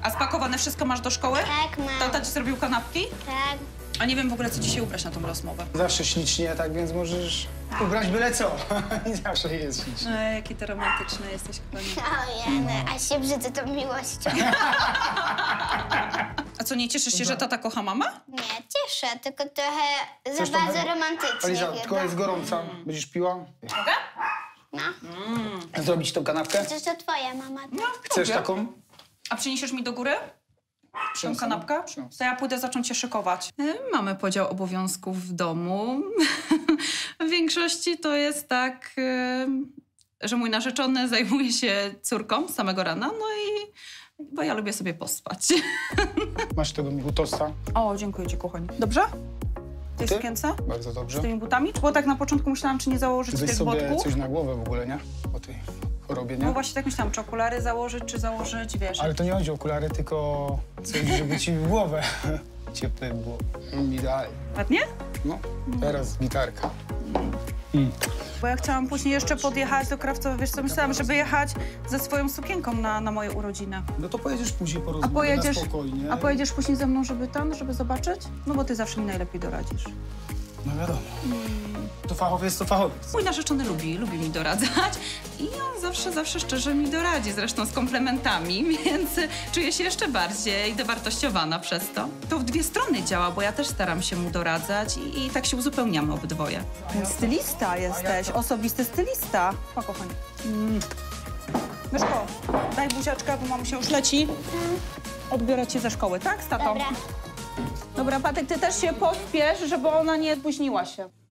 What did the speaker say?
A spakowane wszystko masz do szkoły? Tak, mam. Tata ci zrobił kanapki? Tak. A nie wiem w ogóle, co dzisiaj ubrać na tą rozmowę. Zawsze ślicznie, tak więc możesz ubrać byle co. I zawsze jest ślicznie. Jaki ty romantyczny jesteś, kochanie. Ojej, a się brzydzę tą miłością. A co, nie cieszysz się, że tata kocha mama? Nie, cieszę, tylko trochę Chcesz za bardzo trochę? romantycznie Aliza, chyba. tylko jest gorąca. Będziesz piła? Mogę? No. Zrobić tą kanapkę? Przecież to twoja mama. No, Chcesz lubię. taką? A przyniesiesz mi do góry tą Przyniosę. kanapkę? Przyniosę. To ja pójdę zacząć się szykować. Mamy podział obowiązków w domu. W większości to jest tak, że mój narzeczony zajmuje się córką z samego rana, no i bo ja lubię sobie pospać. Masz tego Michu tosta? O, dziękuję ci, kochani. Dobrze? W tej Ty? sukience? Bardzo dobrze. Z tymi butami? Bo tak na początku myślałam, czy nie założyć Weź tych sobie botków. coś na głowę w ogóle, nie? O tej chorobie, nie? No właśnie tak myślałam, czy okulary założyć, czy założyć, wiesz. Ale to nie chodzi o okulary, tylko coś, żeby ci w głowę ciepłe było. Idealnie. Ładnie? No, teraz gitarka. Bo ja chciałam później jeszcze podjechać do Krawcowa, wiesz co, myślałam, żeby jechać ze swoją sukienką na moje urodziny. No to pojedziesz później po A rozmowie pojedziesz, na spokojnie. a pojedziesz później ze mną, żeby zobaczyć? No bo ty zawsze mi najlepiej doradzisz. No wiadomo. To fachowiec, to fachowiec. Mój narzeczony lubi mi doradzać i on zawsze szczerze mi doradzi, zresztą z komplementami, więc czuję się jeszcze bardziej dowartościowana przez to. To w dwie strony działa, bo ja też staram się mu doradzać i tak się uzupełniamy obydwoje. Więc stylista jesteś, osobisty stylista. O, kochanie. Myszko, daj buziaczka, bo mamusia już leci. Odbiorę cię ze szkoły, tak, z tatą? Dobra. Dobra, Patek, ty też się pośpiesz, żeby ona nie spóźniła się.